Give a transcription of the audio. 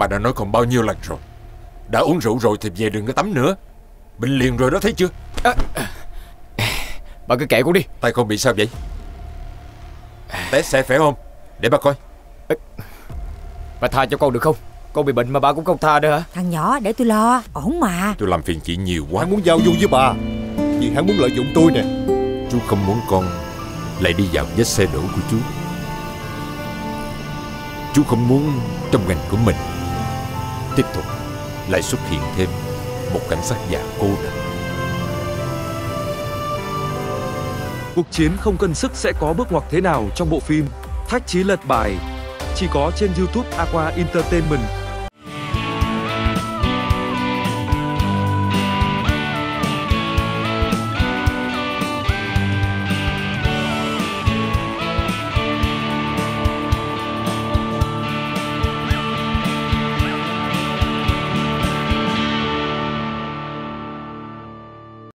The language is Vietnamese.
Bà đã nói còn bao nhiêu lần rồi, đã uống rượu rồi thì về đừng có tắm nữa. Bệnh liền rồi đó, thấy chưa? Bà cứ kệ con đi. Tay con bị sao vậy? Té xe phải không? Để bà coi. Bà tha cho con được không? Con bị bệnh mà bà cũng không tha nữa hả? Thằng nhỏ để tôi lo, ổn mà. Tôi làm phiền chị nhiều quá. Hắn muốn giao du với bà vì hắn muốn lợi dụng tôi nè. Chú không muốn con lại đi vào vết xe đổ của chú. Chú không muốn trong ngành của mình tiếp tục lại xuất hiện thêm một cảnh sát già cô độc. Cuộc chiến không cân sức sẽ có bước ngoặt thế nào trong bộ phim Thách Chí Lật Bài, chỉ có trên YouTube Aqua Entertainment.